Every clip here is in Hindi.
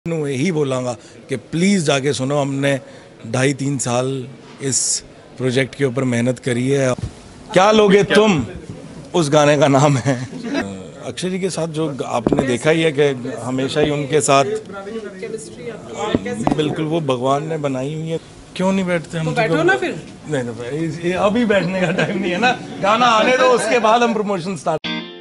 यही बोलांगा कि प्लीज़ जाके सुनो। हमने 2.5-3 साल इस प्रोजेक्ट के ऊपर मेहनत करी है। क्या लोगे तुम, उस गाने का नाम है। अक्षय जी के साथ जो आपने देखा ही है कि हमेशा ही उनके साथ बिल्कुल वो भगवान ने बनाई हुई है। क्यों नहीं बैठते हम? तो बैठो ना फिर। नहीं, अभी बैठने का टाइम नहीं है ना, गाना आने दो, उसके बाद हम प्रमोशन स्टार्ट।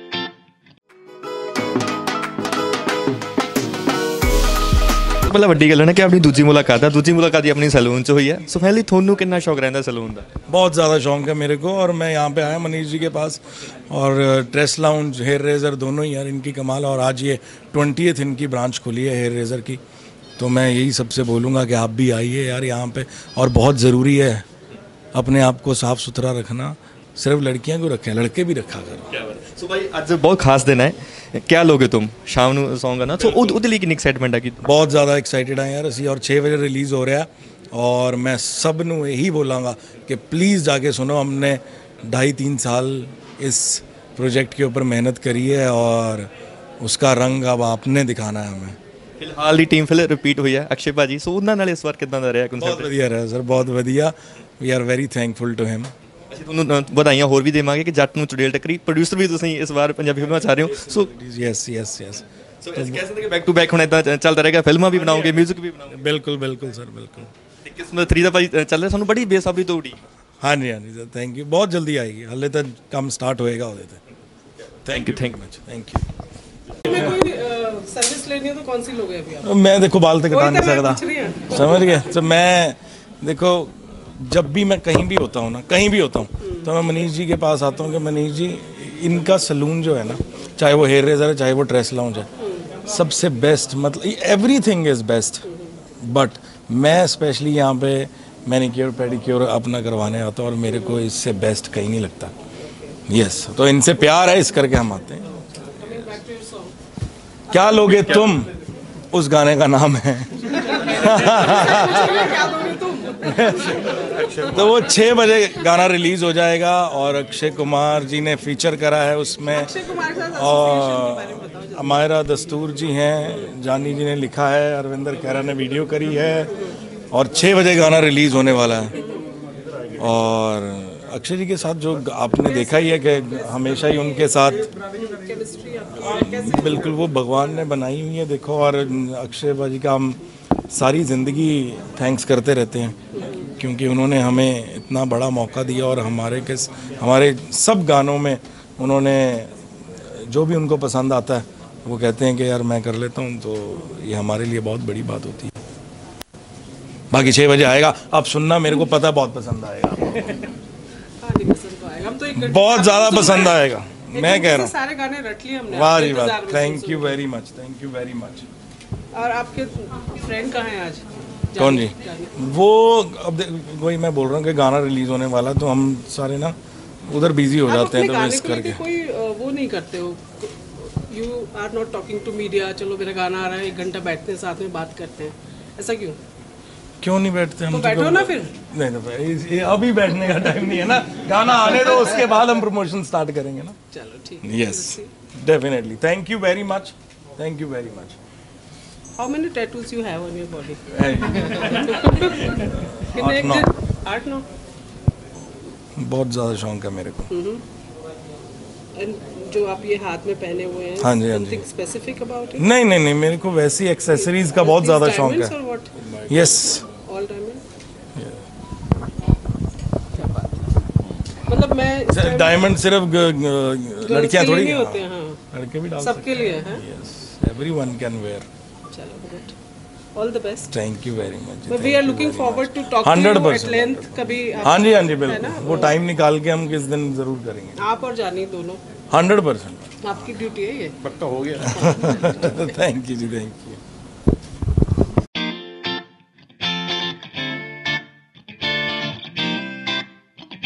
मतलब ਵੱਡੀ ਗੱਲ ਹੈ ਨਾ ਕਿ ਆਪਣੀ ਦੂਜੀ ਮੁਲਾਕਾਤ ਹੀ अपनी सैलून च हुई है। सो पहले ਤੁਹਾਨੂੰ कितना शौक रहता सैलून का? बहुत ज़्यादा शौक है मेरे को, और मैं यहाँ पे आया मनीष जी के पास, और ड्रेस लाउंज, हेयर रेज़र दोनों ही यार इनकी कमाल। और आज ये 20th इनकी ब्रांच खुली है हेयर रेज़र की, तो मैं यही सबसे बोलूँगा कि आप भी आइए यार यहाँ पे। और बहुत ज़रूरी है अपने आप को साफ़ सुथरा रखना। सिर्फ लड़कियां को रखें, लड़के भी रखा करो। सो भाई आज बहुत खास दिन है, क्या लोगे तुम शाम ਨੂੰ ਸੌਂਗ ਨਾ? ਸੋ ਉਹਦੇ ਲਈ ਕਿੰਨੀ ਐਕਸਾਈਟਮੈਂਟ ਹੈ? बहुत ज़्यादा एक्साइटेड हैं यार ਅਸੀਂ, और 6 बजे रिलीज़ हो रहा है। और मैं सब ਨੂੰ यही बोलांगा कि प्लीज़ जाके सुनो। हमने 2.5-3 साल इस प्रोजेक्ट के ऊपर मेहनत करी है, और उसका रंग अब आपने दिखाना है हमें। ਫਿਲਹਾਲ ਦੀ ਟੀਮ ਫਿਰ ਰਿਪੀਟ ਹੋਈ ਹੈ ਅਕਸ਼ੇ ਭਾਜੀ, ਸੋ ਉਹਨਾਂ ਨਾਲ ਇਸ ਵਾਰ ਕਿਦਾਂ ਦਾ ਰਿਹਾ ਕਨਸੈਪਟ? बहुत ਵਧੀਆ ਰਿਹਾ ਸਰ, ਬਹੁਤ ਵਧੀਆ। We are very thankful to him. ਅਸੀਂ ਤੁਹਾਨੂੰ ਵਧਾਈਆਂ ਹੋਰ ਵੀ ਦੇਵਾਂਗੇ ਕਿ ਜੱਟ ਨੂੰ ਚੁੜੇਲ ਟੱਕਰੀ। ਪ੍ਰੋਡਿਊਸਰ ਵੀ ਤੁਸੀਂ ਇਸ ਵਾਰ ਪੰਜਾਬੀ ਫਿਲਮਾਂ ਚਾਹ ਰਹੇ ਹੋ। ਸੋ ਯੈਸ ਸੋ ਕਹਿ ਸਕਦੇ ਕਿ ਬੈਕ ਟੂ ਬੈਕ ਹੁਣ ਇਦਾਂ ਚੱਲਦਾ ਰਹੇਗਾ, ਫਿਲਮਾਂ ਵੀ ਬਣਾਓਗੇ, ਮਿਊਜ਼ਿਕ ਵੀ ਬਣਾਓਗੇ? ਬਿਲਕੁਲ ਬਿਲकुल ਸਰ, ਬਿਲकुल। ਤੇ ਕਿਸਮਤ 3 ਦਾ ਭਾਈ ਚੱਲ ਰਿਹਾ, ਸਾਨੂੰ ਬੜੀ ਬੇਸਬਰੀ ਤੋਂ ਉਡੀਕ। ਹਾਂਜੀ ਸਰ, ਥੈਂਕ ਯੂ। ਬਹੁਤ ਜਲਦੀ ਆਏਗੀ, ਹਲੇ ਤਾਂ ਕੰਮ ਸਟਾर्ट ਹੋਏਗਾ ਉਹਦੇ ਤੇ। Thank you much, thank you. Service लेनी है तो कौन सी लोगे अभी आप? मैं देखो बाल तक कटा नहीं सकता, समझ गए? तो मैं देखो जब भी मैं कहीं भी होता हूँ ना, कहीं भी होता हूँ, तो मैं मनीष जी के पास आता हूँ कि मनीष जी इनका सलून जो है ना, चाहे वो हेयर रेजर है, चाहे वो ड्रेस लाउंज है, सबसे बेस्ट, मतलब एवरीथिंग इज़ बेस्ट। बट मैं स्पेशली यहाँ पे मैनिक्योर पेडिक्योर अपना करवाने आता हूँ, और मेरे को इससे बेस्ट कहीं नहीं लगता। यस, तो इनसे प्यार है, इस करके हम आते हैं। क्या लोगे तुम, उस गाने का नाम है। तो वो 6 बजे गाना रिलीज हो जाएगा, और अक्षय कुमार जी ने फीचर करा है उसमें, और अमायरा दस्तूर जी हैं, जानी जी ने लिखा है, अरविंदर खैरा ने वीडियो करी है, और 6 बजे गाना रिलीज होने वाला है। और अक्षय जी के साथ जो आपने देखा ही है कि हमेशा ही उनके साथ बिल्कुल वो भगवान ने बनाई हुई है। देखो, और अक्षय भाजी का हम सारी ज़िंदगी थैंक्स करते रहते हैं, क्योंकि उन्होंने हमें इतना बड़ा मौका दिया, और हमारे सब गानों में उन्होंने जो भी उनको पसंद आता है वो कहते हैं कि यार मैं कर लेता हूँ, तो ये हमारे लिए बहुत बड़ी बात होती है। बाकी 6 बजे आएगा, आप सुनना, मेरे को पता बहुत पसंद आएगा। बहुत ज़्यादा पसंद आएगा, मैं कह रहा हूँ। सारे गाने रट लिए हमने। वाह जी वाह, thank you very much, thank you very much. और आपके फ्रेंड कहाँ हैं आज? कौन जी? वो अब वही मैं बोल रहा हूँ कि गाना रिलीज होने वाला, तो हम सारे ना उधर बिजी हो जाते हैं, तो इस करके कोई वो नहीं करते हो, you are not talking to media, चलो मेरा गाना आ रहा है, 1 घंटा बैठते हैं साथ में बात करते हैं, ऐसा क्यों? क्यों नहीं बैठते हम? तो बैठो ना फिर। नहीं, अभी बैठने का टाइम नहीं है ना, गाना आने दो, उसके बाद हम प्रमोशन स्टार्ट करेंगे ना। चलो ठीक। Yes, definitely. Thank you very much, thank you very much. How many tattoos you have on your body? 8 9। बहुत ज़्यादा शौक है मेरे को। जो आप ये हाथ में पहने हुए हैं, हाँ जी, हाँ जी। something specific about it? नहीं, मेरे को वैसी एक्सेसरीज का बहुत ज़्यादा शौक है। Yes, all diamond. मतलब मैं डायमंड सिर्फ लड़कियां थोड़ी नहीं होते हैं, लड़के भी डाल सबके लिए हैं। Yes, everyone can wear. चलो good, all the best. Thank you very much. But we are looking forward to talk to you at length कभी। हाँ जी बिल्कुल, वो टाइम निकाल के हम किस दिन जरूर करेंगे। आप और जानी दोनों 100%। आपकी ड्यूटी है ये। पक्का हो गया। थैंक यू जी, थैंक यू।